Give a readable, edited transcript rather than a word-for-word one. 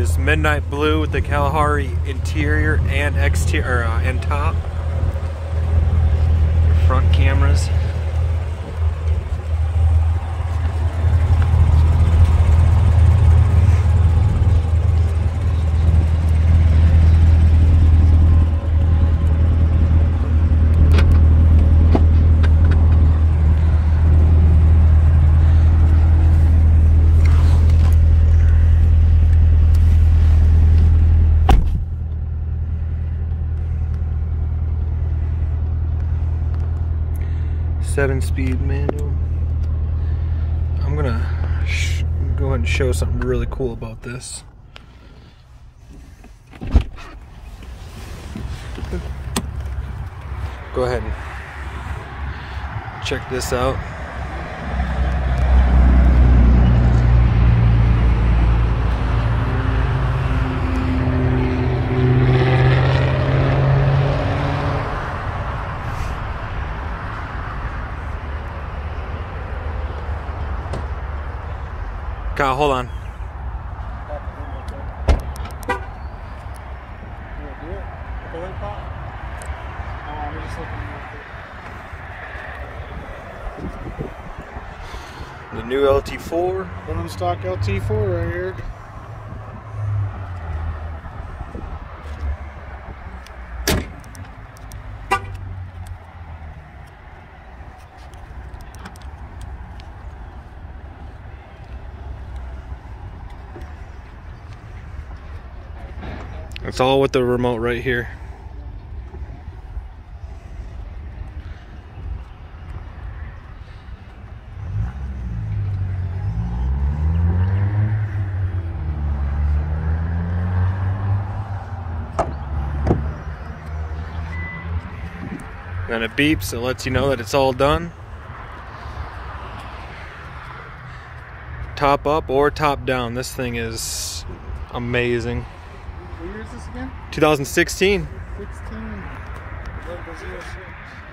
is midnight blue with the Kalahari interior and exterior and top. Front cameras. Seven-speed manual. I'm gonna go ahead and show something really cool about this. Go ahead and check this out. Kyle, hold on. The new LT4. One stock LT4 right here. It's all with the remote right here. Then it beeps, it lets you know that it's all done. Top up or top down, this thing is amazing. What year is this again? 2016. 16. 1106.